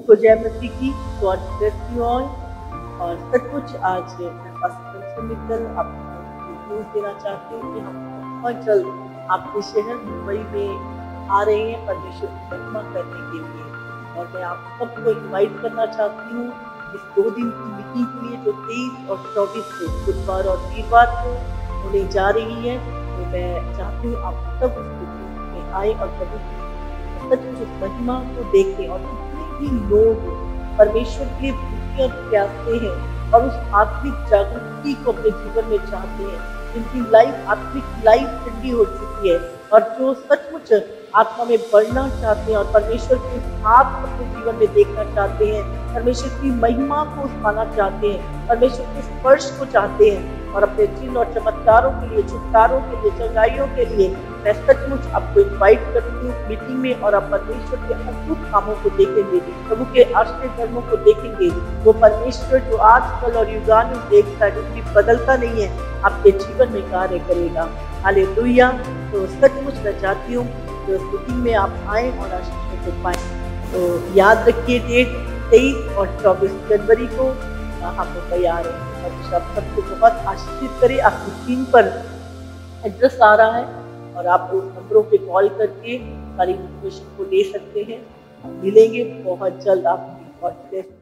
सबको जय मसीह की। God bless you all. और सचमुच आज पास्टर मित्तल आपको न्यूज़ देना चाहती हूँ कि हम बहुत जल्द आपके शहर मुंबई में आ रहे हैं परमेश्वर की महिमा करने के लिए। और मैं आप सबको इनवाइट करना चाहती हूँ इस 2 दिन की मीटिंग के लिए जो 23 और 24 को बुधवार और वीरवार को होने जा रही है। तो मैं चाहती हूँ आप सब उस मीटिंग में आए और प्रभु की सचमुच उस महिमा को देखें। और जितने भी लोग परमेश्वर के भूखे और प्यासे हैं और उस आत्मिक जागृति को अपने जीवन में चाहते हैं, जिनकी लाइफ आत्मिक लाइफ ठंडी हो चुकी है और जो सचमुच आत्मा में बढ़ना चाहते हैं और परमेश्वर के हाथ अपने जीवन में देखना चाहते हैं, परमेश्वर की महिमा को पाना चाहते हैं, परमेश्वर के स्पर्श को चाहते हैं और अपने चिन्ह और चमत्कारों के लिए, छुटकारों के लिए, चंगाइयों के लिए मैं सचमुच आपको इनवाइट करती हूँ मीटिंग में। और आप परमेश्वर के अद्भुत कामों को देखेंगे, प्रभु के आश्चर्य कर्मों को देखेंगे। वो परमेश्वर जो आज कल और युगानुयुग देखता है, जो कभी बदलता नहीं है, आपके जीवन में कार्य करेगा। हालेलुया। तो सचमुच मैं चाहती हूँ कि उस मीटिंग में आप आए और आशीष को पाएं। तो याद रखिए डेट 23 और 24 जनवरी को हम लोग तैयार हैं। परमेश्वर आप सबको बहुत आशीषित करे। आपकी स्क्रीन पर एड्रेस आ रहा है और आप उस नंबरों पे कॉल करके सारी इन्फॉर्मेशन को ले सकते हैं। मिलेंगे बहुत जल्द। आपकी गॉड ब्लेस।